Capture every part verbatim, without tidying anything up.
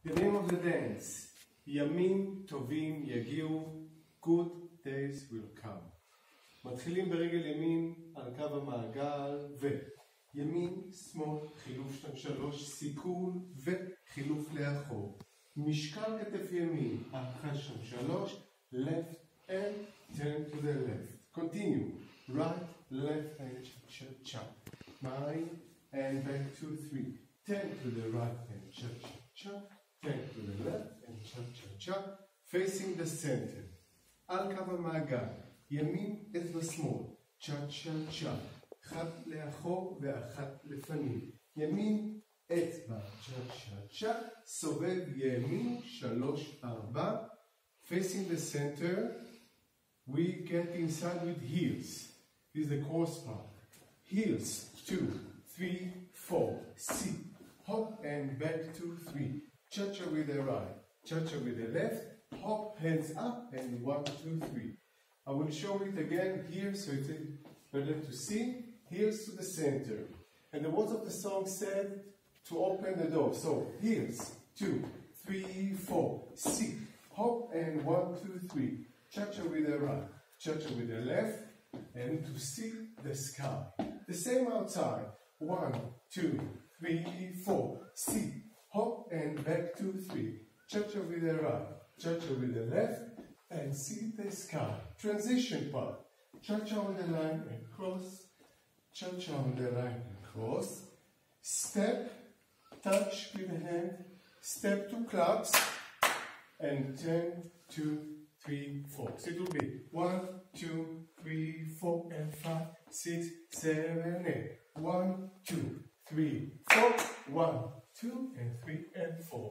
The name of the dance, ימים טובים יגיעו, good days will come. מתחילים ברגל ימין על קו המעגל וימין, שמאל, חילוף שם שלוש, סיכול וחילוף לאחור. משקל כתף ימין, אחת שם שלוש, left and turn to the left. Continue. Right, left and cha-cha-cha. Nine and back to three. Turn to the right and cha-cha-cha. Turn to the left and cha-cha-cha. Facing the center. על קו המעגל. ימין אצבע שמאל. cha-cha-cha. אחת לאחור ואחת לפנים. ימין אצבע. cha-cha-cha. סובב ימין שלוש ארבע. Facing the center. We get inside with heels. This is the course part. Heels, two, three, four, six. Hop and back, two, three. Cha-cha with the right, cha-cha with the left. Hop, hands up, and one, two, three. I will show it again here so it's better to see. Heels to the center. And the words of the song said to open the door. So, heels, two, three, four, six. Hop and one, two, three. Cha-cha with the right, cha-cha with the left, and to see the sky. The same outside. One, two, three, four, six. Hop and back, two, three. Cha-cha with the right, cha-cha with the left, and see the sky. Transition part. Cha-cha on the line and cross. Cha-cha on the line and cross. Step, touch with the hand. Step two claps, and ten, two, three, four. So it will be one, two, three, four, and five, six, seven, eight. One, two, three, four. One, two, and three, and four.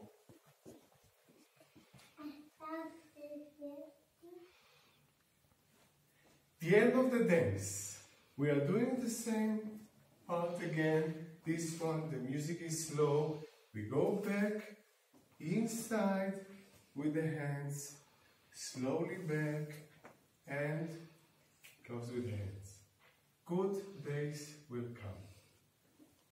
The end of the dance. We are doing the same part again. This one, the music is slow. We go back inside with the hands. Slowly back and close with hands. Good days will come.